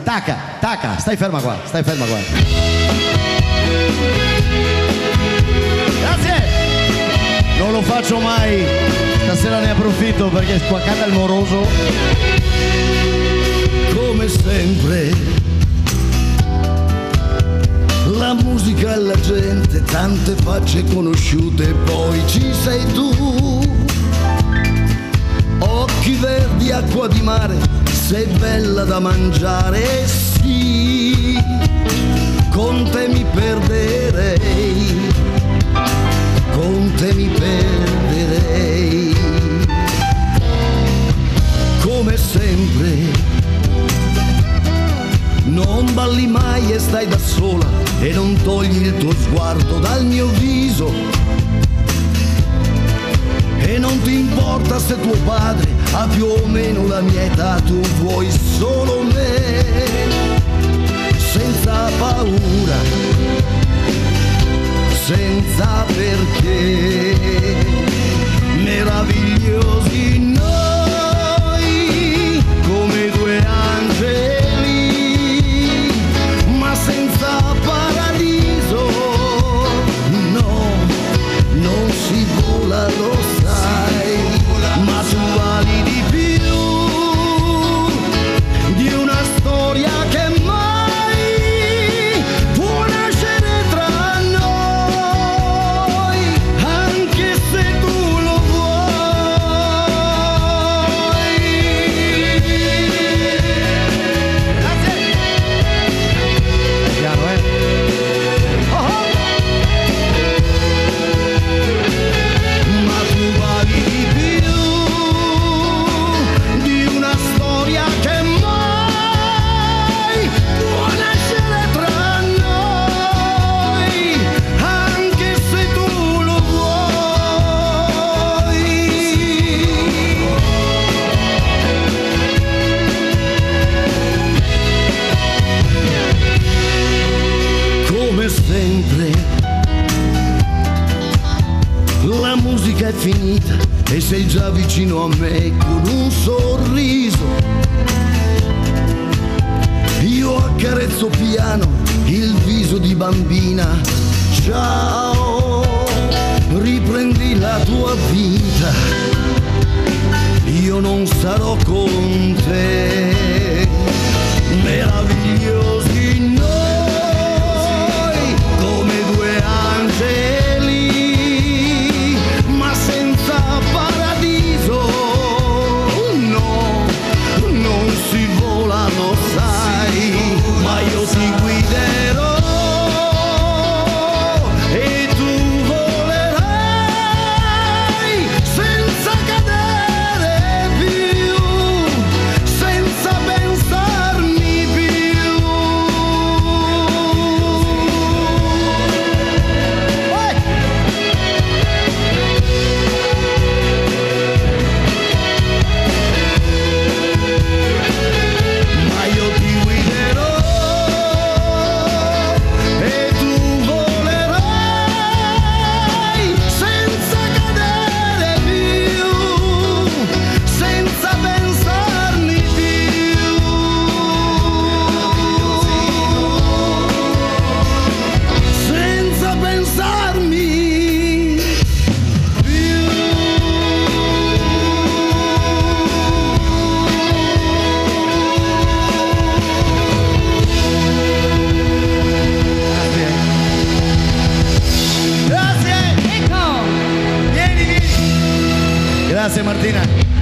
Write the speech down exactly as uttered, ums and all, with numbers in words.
Tacca, tacca, stai ferma qua, stai ferma qua. Grazie! Non lo faccio mai, stasera ne approfitto perché qua canta il moroso. Come sempre, la musica e la gente, tante facce conosciute, poi ci sei tu. Occhi verdi, acqua di mare, sei bella da mangiare, sì, con te mi perderei, con te mi perderei. Come sempre, non balli mai e stai da sola e non togli il tuo sguardo dal mio viso. E non ti importa se tuo padre ha più o meno la mia età, tu vuoi solo me, senza paura, senza perché, meravigliosi noi, come due angeli, ma senza paradiso, no, non si vola, lo ma tu vali di più di una storia che mai può nascere tra noi, anche se tu lo vuoi. Grazie. Piano, eh? Oh oh. Ma tu vali di più sempre. La musica è finita e sei già vicino a me con un sorriso. Io accarezzo piano il viso di bambina. Ciao, riprendi la tua vita. Io non sarò con te. Meravigliosi noi, come due angeli, ma senza paradiso. No, non si vola, lo sai, ma io ti guiderò e tu volerai senza cadere più, senza pensarmi più. Eh! Ma io ti guiderò e tu volerai senza cadere più, senza pensarmi più, senza pensarmi più. Grazie! Ecco! Vieni, vieni! Grazie Martina!